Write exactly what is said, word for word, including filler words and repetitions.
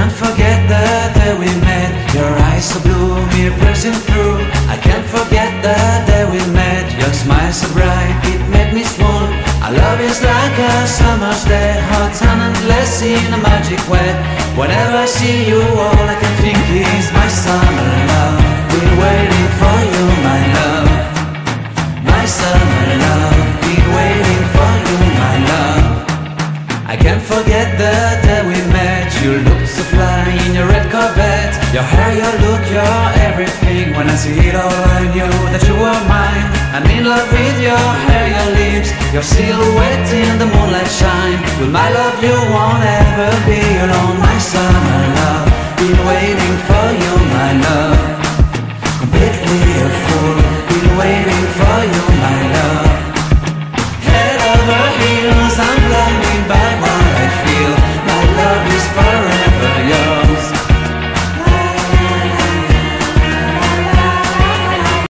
can't forget the day we met. Your eyes so blue, me piercing through. I can't forget the day we met. Your smile so bright, it made me swoon. Our love is like a summer's day, hot and endless in a magic way. Whenever I see you, all I can think is my summer love. Been waiting for you, my love. My summer love. Been waiting for you, my love. I can't forget the day we met. You looked so fly in your red Corvette. Your hair, your look, your everything. When I see it all, I knew that you were mine. I'm in love with your hair, your lips, your silhouette in the moonlight shine. With my love you won't ever be alone. My summer love, been waiting for you, my love.